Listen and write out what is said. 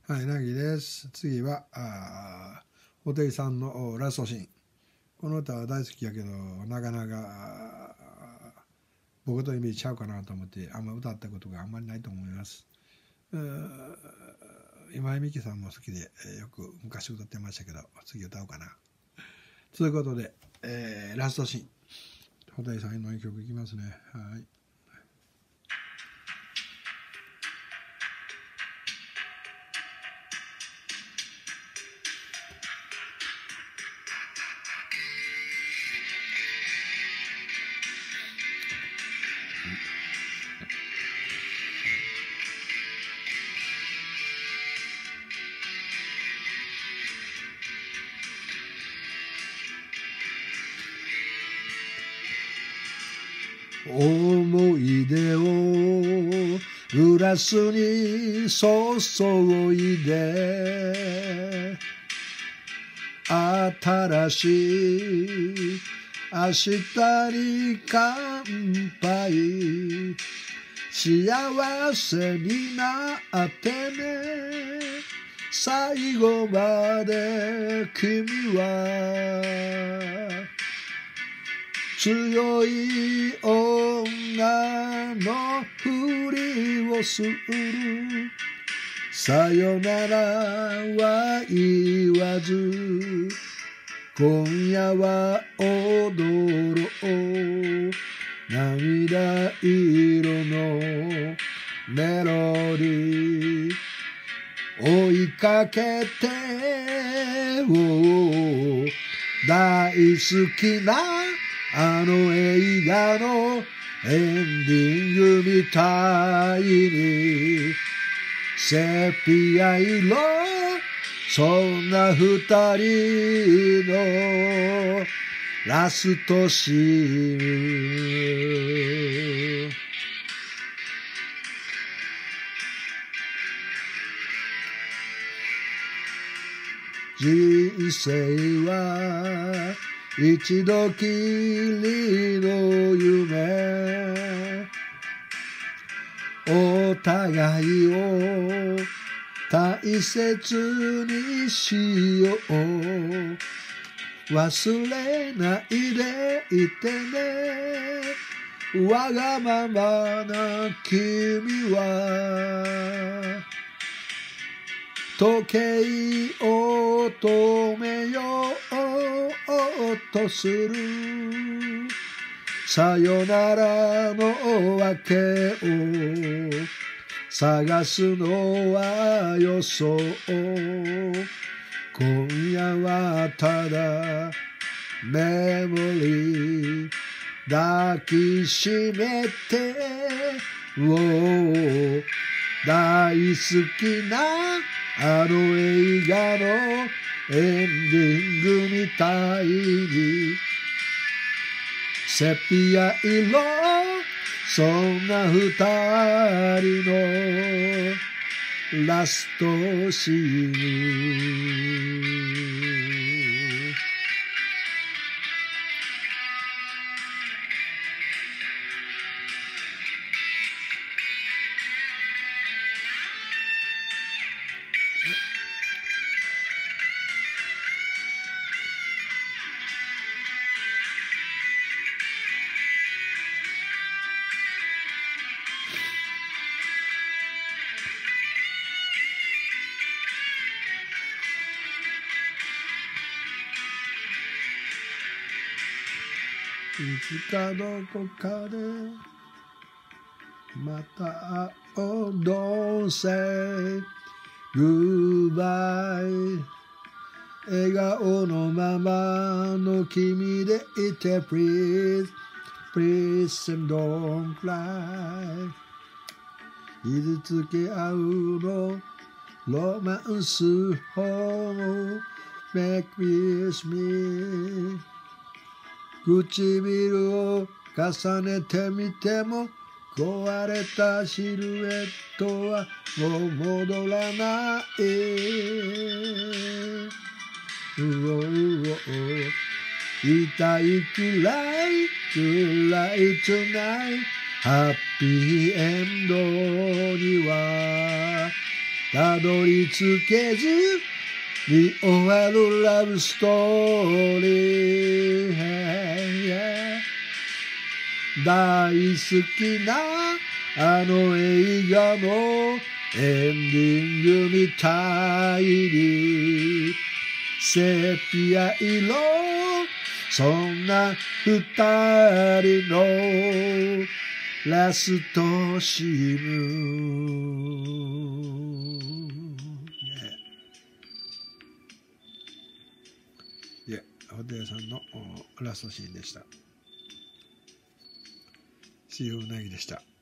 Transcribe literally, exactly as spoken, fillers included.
はい、なぎです。次は、あ布袋さんのラストシーン。この歌は大好きやけど、なかなか僕と意味ちゃうかなと思って、あんま歌ったことがあんまりないと思います。今井美樹さんも好きで、よく昔歌ってましたけど、次歌おうかな。ということで、えー、ラストシーン。布袋さんの一曲いきますね。はい。思い出をグラスに注いで新しい明日に乾杯幸せになってね最後まで君は強い女のふりをするさよならは言わず今夜は踊ろう涙色のメロディー追いかけて大好きなあの映画のエンディングみたいにセピア色そんな二人のラストシーン人生は一度きりの夢お互いを大切にしよう忘れないでいてねわがままな君は時計を止めようとするさよならの訳を探すのはよそう今夜はただメモリー抱きしめてお大好きなあの映画のエンディングみたいにセピア色そんな二人のラストシーンいつかどこかでまた会おう Don't say goodbye 笑顔のままの君でいて Please Please and don't cry 傷つけ合うのロマンスを Make with me唇を重ねてみても壊れたシルエットはもう戻らないうおうお痛いくらいくらい tonight ハッピーエンドにはたどり着けずに終わるラブストーリー。大好きなあの映画のエンディングみたいにセピア色、そんな二人のラストシーン。いや、ホテルさんのラストシーンでした。See you うなぎでした。